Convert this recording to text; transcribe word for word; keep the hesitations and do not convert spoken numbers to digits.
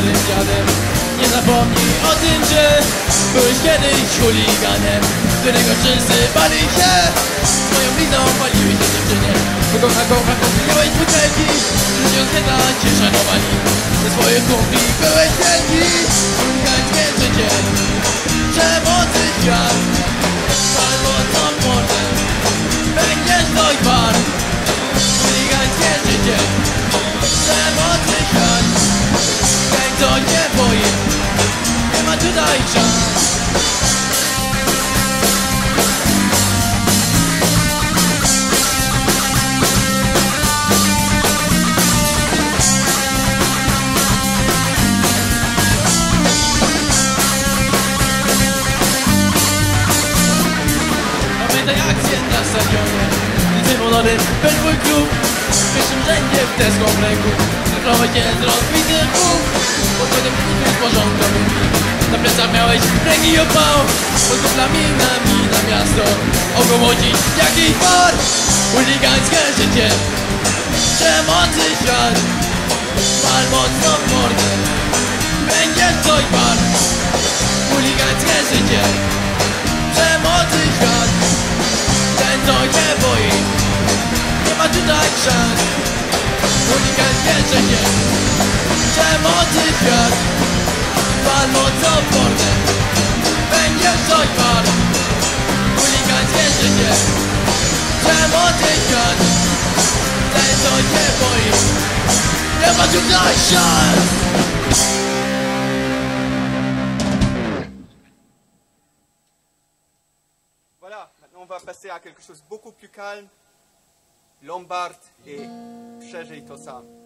starym dziadem. Nie zapomnij o tym, że byłeś kiedyś chuliganem, którego wszyscy bali się. Swoją blizną paliłeś na dziewczynie, bo kocha, kocha, kupiliłeś butelki. Życie zwieta cię szanowali, ze swoich kumpli byłeś wielki. Chuligańskie życie, przemocy świat, pal mocno w mordę, będziesz doj bar. Chuligańskie życie, przemocy świat, ten kto nie boi, nie ma tutaj szans. Pamiętaj akcję na stadionie, licy młody, ten twój klub. W pierwszym rzędzie w Tesco w ręku, zakląłeś cię z rozbitych głów. Pod wodą z porządkowymi, na plecach miałeś ręki opał. Pod kuplami nami na miasto, ogołocić jakiś bar. Chuligańskie życie, przemocy świat, pal mocno w mordę, będziesz coś bar. Chuligańskie życie, przemocy świat, ten co się boi, nie ma tutaj szans. Chuligańskie życie, przemocy świat, pal mocno w mordę, będziesz coś bar. Chuligańskie życie, przemocy świat, ten co się boi, nie ma tutaj szans. Voilà, maintenant on va passer à quelque chose de beaucoup plus calme. Lombard et Przeżyj to sam.